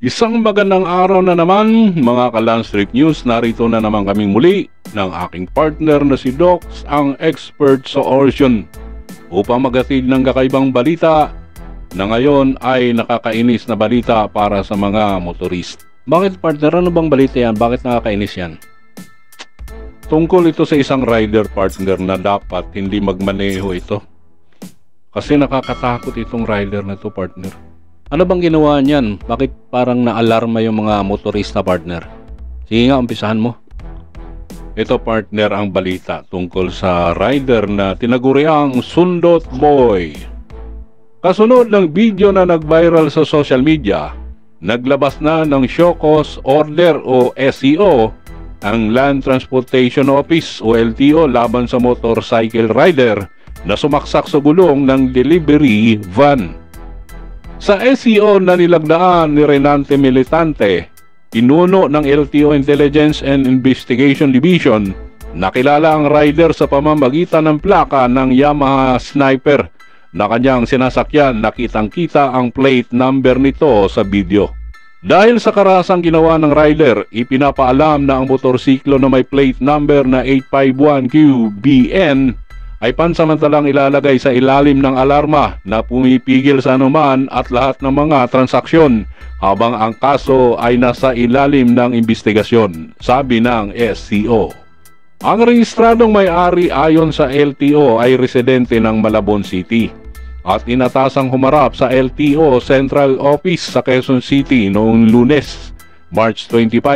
Isang magandang araw na naman mga ka-Landstrip News. Narito na naman kaming muli ng aking partner na si Docs, ang expert sa Orsion, upang maghatid ng kakaibang balita na ngayon ay nakakainis na balita para sa mga motorist. Bakit partner? Ano bang balita yan? Bakit nakakainis yan? Tungkol ito sa isang rider partner na dapat hindi magmaneho ito. Kasi nakakatakot itong rider na ito partner. Ano bang ginawa niyan? Bakit parang naalarma yung mga motorista partner? Sige nga, umpisahan mo. Ito partner ang balita tungkol sa rider na tinaguriang Sundot Boy. Kasunod ng video na nag-viral sa social media, naglabas na ng show cause order o SCO ang Land Transportation Office o LTO laban sa motorcycle rider na sumaksak sa gulong ng delivery van. Sa SCO na nilagdaan ni Renante Militante, pinuno ng LTO Intelligence and Investigation Division, nakilala ang rider sa pamamagitan ng plaka ng Yamaha Sniper na kanyang sinasakyan. Nakitang-kita ang plate number nito sa video. Dahil sa karasang ginawa ng rider, ipinapaalam na ang motorsiklo na may plate number na 851QBN ay pansamantalang ilalagay sa ilalim ng alarma na pumipigil sa anuman at lahat ng mga transaksyon habang ang kaso ay nasa ilalim ng investigasyon, sabi ng SCO. Ang rehistradong may-ari ayon sa LTO ay residente ng Malabon City at inatasang humarap sa LTO Central Office sa Quezon City noong Lunes, March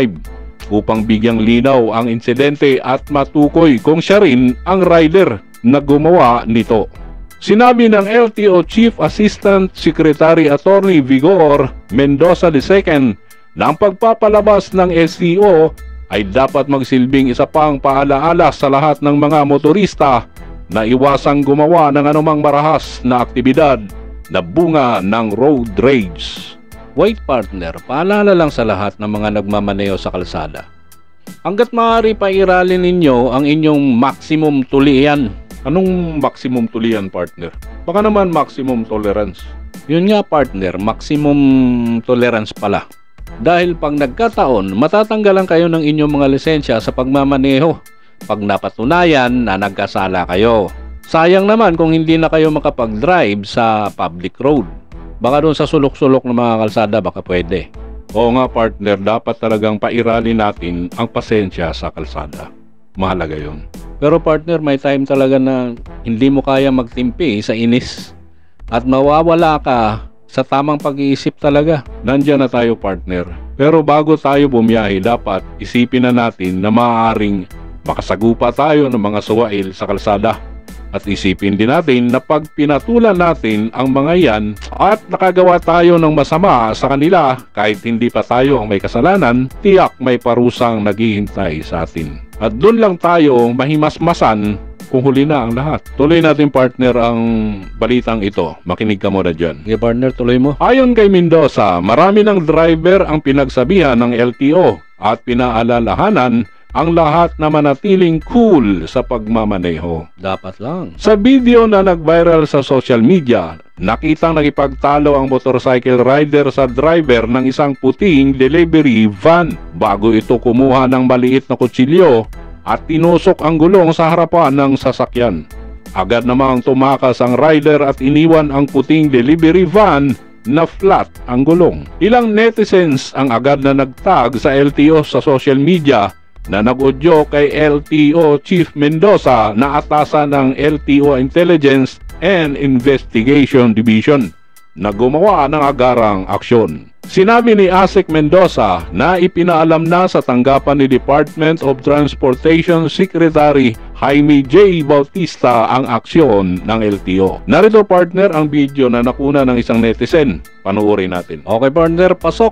25 upang bigyang linaw ang insidente at matukoy kung siya rin ang rider na gumawa nito. Sinabi ng LTO Chief Assistant Secretary Attorney Vigor Mendoza II na ang pagpapalabas ng SCO ay dapat magsilbing isa pang paalaala sa lahat ng mga motorista na iwasang gumawa ng anumang marahas na aktibidad na bunga ng road rage. Wait partner, paalala lang sa lahat ng mga nagmamaneo sa kalsada. Hanggat maaari pairalin ninyo ang inyong maximum tulian. Anong maximum tulian partner? Baka naman maximum tolerance. Yun nga partner, maximum tolerance pala. Dahil pag nagkataon, matatanggalan kayo ng inyong mga lisensya sa pagmamaneho pag napatunayan na nagkasala kayo. Sayang naman kung hindi na kayo makapag-drive sa public road. Baka doon sa sulok-sulok ng mga kalsada baka pwede. Oo nga partner, dapat talagang pairalin natin ang pasensya sa kalsada. Mahalaga yun. Pero partner, may time talaga na hindi mo kaya magtimpi sa inis at mawawala ka sa tamang pag-iisip talaga. Nandiyan na tayo partner. Pero bago tayo bumiyahe, dapat isipin na natin na maaaring makasagupa tayo ng mga suwail sa kalsada. At isipin din natin na pag pinatulan natin ang mga yan at nakagawa tayo ng masama sa kanila kahit hindi pa tayo ang may kasalanan, tiyak may parusang naghihintay sa atin. At doon lang tayo mahimasmasan kung huli na ang lahat. Tuloy natin partner ang balitang ito. Makinig ka muna dyan. Okay partner, tuloy mo. Ayon kay Mendoza, marami ng driver ang pinagsabihan ng LTO at pinaalalahanan ang lahat na manatiling cool sa pagmamaneho. Dapat lang. Sa video na nag-viral sa social media, nakitang nakipagtalo ang motorcycle rider sa driver ng isang puting delivery van bago ito kumuha ng maliit na kutsilyo at tinusok ang gulong sa harapan ng sasakyan. Agad namang tumakas ang rider at iniwan ang puting delivery van na flat ang gulong. Ilang netizens ang agad na nagtag sa LTO sa social media na nag-udyo kay LTO Chief Mendoza na atasan ng LTO Intelligence and Investigation Division na gumawa ng agarang aksyon. Sinabi ni ASEC Mendoza na ipinaalam na sa tanggapan ni Department of Transportation Secretary Jaime J. Bautista ang aksyon ng LTO. Narito partner ang video na nakuna ng isang netizen. Panuorin natin. Okay partner, pasok!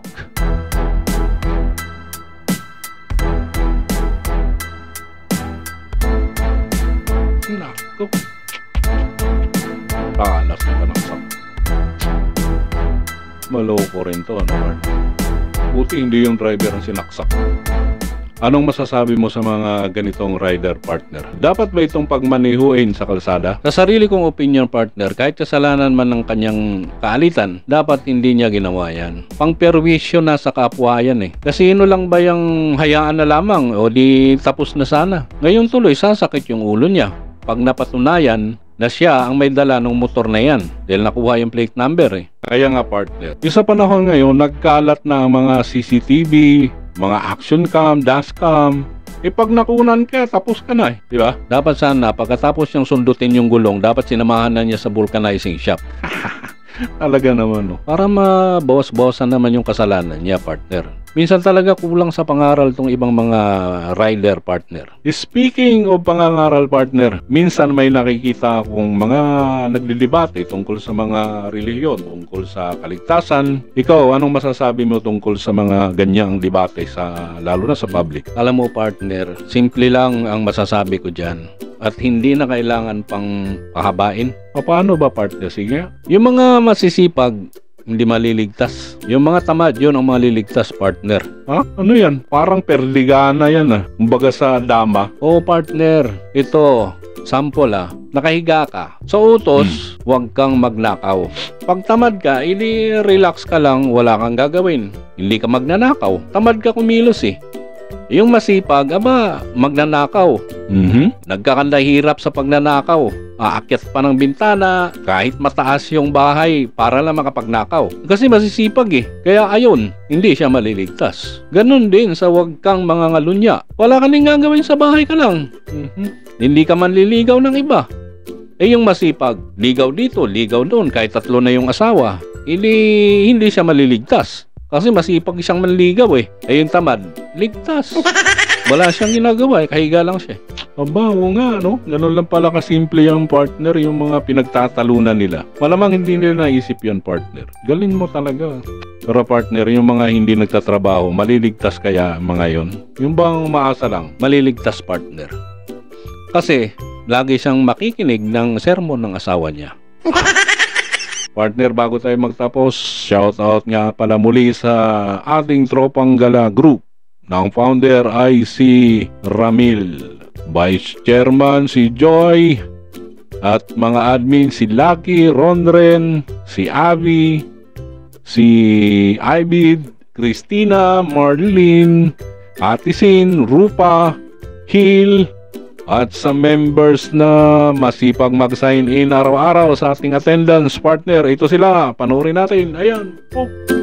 Nako. Talas na ng sak. Maloko rin to, ano? Buti hindi yung driver ang sinaksak. Anong masasabi mo sa mga ganitong rider, partner? Dapat ba itong pagmanihuin sa kalsada? Sa sarili kong opinion, partner, kahit kasalanan man ng kanyang kaalitan, dapat hindi niya ginawa yan. Pangperwisyo na sa kapwa yan eh. Kasi sino lang ba yung hayaan na lamang o di tapos na sana? Ngayon tuloy sasakit yung ulo niya. Pag napatunayan na siya ang may dala ng motor na yan dahil nakuha yung plate number eh. Kaya nga, partner, yung sa panahon ngayon, nagkalat na ang mga CCTV, mga action cam, dashcam. Pag nakunan ka, tapos ka na eh. Di ba? Dapat sana, pagkatapos niyang sundutin yung gulong, dapat sinamahan na niya sa vulcanizing shop. Talaga naman, no? Para mabawas-bawasan naman yung kasalanan niya, partner. Minsan talaga kulang sa pangaral tong ibang mga rider, partner. Speaking of pangangaral, partner, minsan may nakikita akong mga nagdidebate tungkol sa mga relihiyon, tungkol sa kaligtasan. Ikaw, anong masasabi mo tungkol sa mga ganyang debate, lalo na sa public? Alam mo, partner, simple lang ang masasabi ko dyan. At hindi na kailangan pang pahabain. Paano ba, partner? Sige. Yung mga masisipag, hindi maliligtas. Yung mga tamad, yun ang maliligtas, partner. Ha? Ano yan? Parang perdigana yan ah. Kumbaga sa dama. Oo, partner. Ito, sample ah. Nakahiga ka. Sa utos, huwag kang magnakaw. Pag tamad ka, relax ka lang, wala kang gagawin. Hindi ka magnanakaw. Tamad ka kumilos eh. Yung masipag, magnanakaw. Nagkakandahirap sa pagnanakaw. Aakyat pa ng bintana, kahit mataas yung bahay para lang makapagnakaw. Kasi masisipag eh. Kaya ayun, hindi siya maliligtas. Ganon din sa wag kang mangangalunya. Wala ka nang gagawin sa bahay ka lang. Hindi ka manliligaw ng iba. Yung masipag, ligaw dito, ligaw doon, kahit 3 na yung asawa. Hindi siya maliligtas. Kasi masipag siyang manligaw eh. Yung tamad, ligtas. Wala siyang ginagawa eh, kahiga lang siya. Aba, oo nga, no? Ganun lang pala kasimple yung partner, yung mga pinagtatalunan nila. Malamang hindi nila naisip yan, partner. Galing mo talaga. Pero partner, yung mga hindi nagtatrabaho, maliligtas kaya mga yon? Yung bang umaasa lang? Maliligtas, partner. Kasi, lagi siyang makikinig ng sermon ng asawa niya. Partner, bago tayo magtapos, shoutout nga pala muli sa ating Tropang Gala Group. Ang founder ay si Ramil, Vice Chairman si Joy, at mga admin si Lucky, Ronren, si Avi, si Ibid, Christina, Marlene, Ate Sin, Rupa, Hill, at sa members na masipag mag-sign in araw-araw sa ating attendance, partner. Ito sila, panoorin natin. Ayan. Oh.